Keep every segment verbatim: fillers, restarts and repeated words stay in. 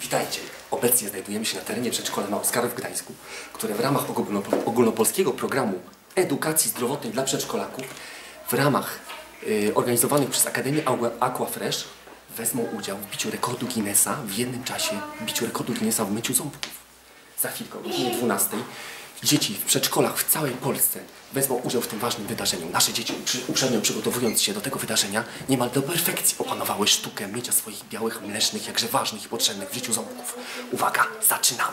Witajcie! Obecnie znajdujemy się na terenie przedszkola na Oskarów w Gdańsku, które w ramach ogólnopolskiego programu edukacji zdrowotnej dla przedszkolaków w ramach y, organizowanych przez Akademię Aquafresh wezmą udział w biciu rekordu Guinnessa w jednym czasie, w biciu rekordu Guinnessa w myciu ząbków. Za chwilkę o godzinie dwunastej dzieci w przedszkolach w całej Polsce wezmą udział w tym ważnym wydarzeniu. Nasze dzieci, uprzednio przygotowując się do tego wydarzenia, niemal do perfekcji opanowały sztukę mycia swoich białych, mlecznych, jakże ważnych i potrzebnych w życiu ząbków. Uwaga, zaczynamy!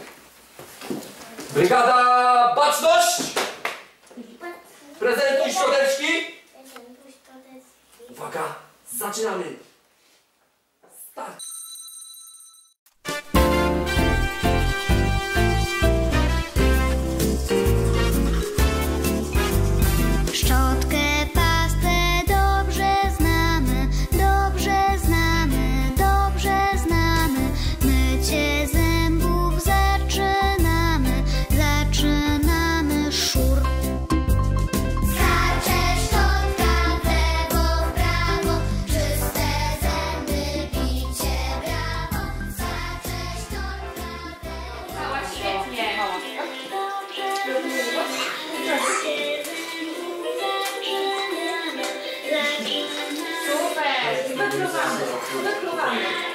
Brygada Baczność! Prezentuj szczoteczki! Uwaga, zaczynamy! Start! Szczotkę, pastę dobrze znamy, dobrze znamy, dobrze znamy. Mycie zębów zaczynamy, zaczynamy szur. Skacze szczotka w lewo, w prawo, czyste zęby, bicie brawo. Skacze szczotka w lewo. Cała świetnie! Super! Wypluwamy! Wypluwamy!